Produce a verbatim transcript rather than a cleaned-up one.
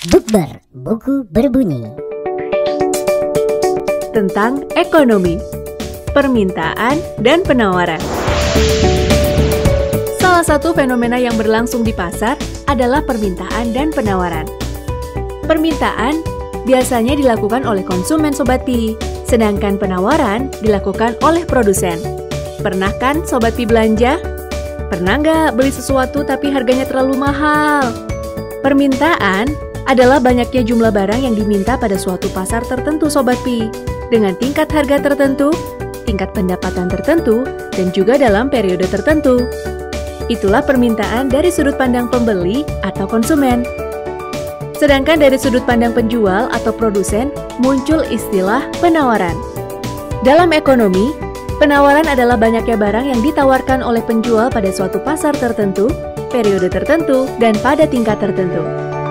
Bukber, buku berbunyi. Tentang ekonomi, permintaan, dan penawaran. Salah satu fenomena yang berlangsung di pasar adalah permintaan dan penawaran. Permintaan biasanya dilakukan oleh konsumen Sobat Pi, sedangkan penawaran dilakukan oleh produsen. Pernah kan Sobat Pi belanja? Pernah nggak beli sesuatu tapi harganya terlalu mahal? Permintaan adalah banyaknya jumlah barang yang diminta pada suatu pasar tertentu Sobat Pi, dengan tingkat harga tertentu, tingkat pendapatan tertentu, dan juga dalam periode tertentu. Itulah permintaan dari sudut pandang pembeli atau konsumen. Sedangkan dari sudut pandang penjual atau produsen, muncul istilah penawaran. Dalam ekonomi, penawaran adalah banyaknya barang yang ditawarkan oleh penjual pada suatu pasar tertentu, periode tertentu, dan pada tingkat tertentu.